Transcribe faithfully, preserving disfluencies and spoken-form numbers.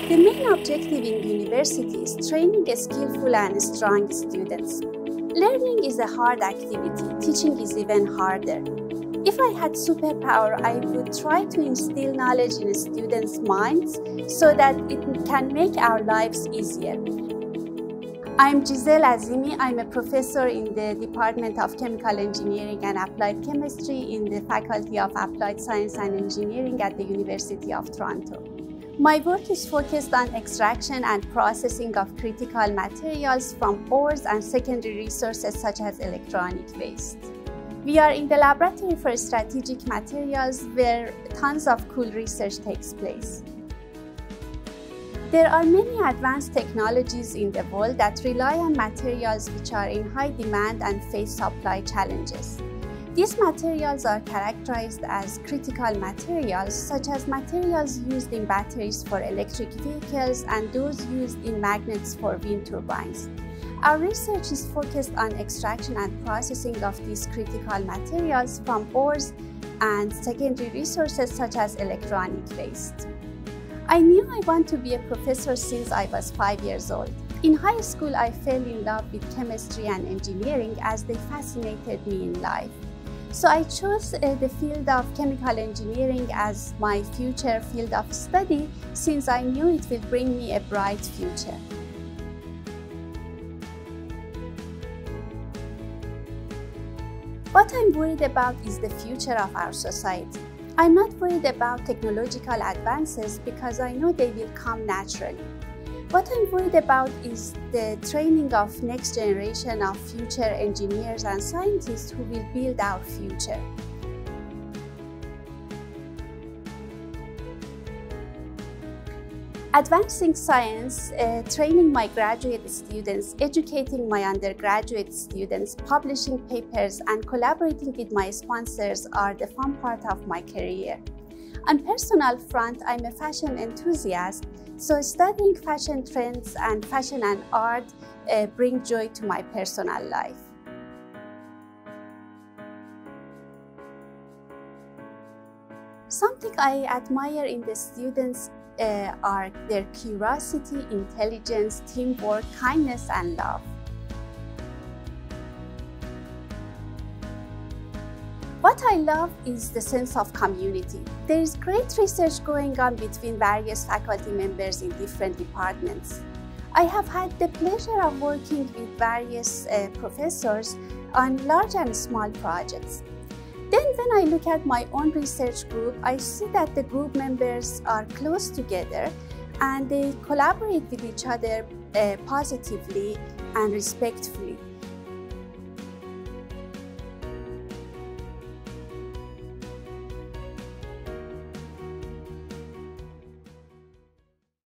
The main objective in university is training skillful and strong students. Learning is a hard activity, teaching is even harder. If I had superpower, I would try to instill knowledge in students' minds so that it can make our lives easier. I'm Gisele Azimi. I'm a professor in the Department of Chemical Engineering and Applied Chemistry in the Faculty of Applied Science and Engineering at the University of Toronto. My work is focused on extraction and processing of critical materials from ores and secondary resources such as electronic waste. We are in the laboratory for strategic materials where tons of cool research takes place. There are many advanced technologies in the world that rely on materials which are in high demand and face supply challenges. These materials are characterized as critical materials, such as materials used in batteries for electric vehicles and those used in magnets for wind turbines. Our research is focused on extraction and processing of these critical materials from ores and secondary resources such as electronic waste. I knew I wanted to be a professor since I was five years old. In high school, I fell in love with chemistry and engineering as they fascinated me in life. So I chose uh, the field of chemical engineering as my future field of study since I knew it will bring me a bright future. What I'm worried about is the future of our society. I'm not worried about technological advances because I know they will come naturally. What I'm worried about is the training of next generation of future engineers and scientists who will build our future. Advancing science, uh, training my graduate students, educating my undergraduate students, publishing papers, and collaborating with my sponsors are the fun part of my career. On personal front, I'm a fashion enthusiast, so studying fashion trends and fashion and art uh, bring joy to my personal life. Something I admire in the students uh, are their curiosity, intelligence, teamwork, kindness, and love. What I love is the sense of community. There is great research going on between various faculty members in different departments. I have had the pleasure of working with various uh, professors on large and small projects. Then when I look at my own research group, I see that the group members are close together and they collaborate with each other uh, positively and respectfully.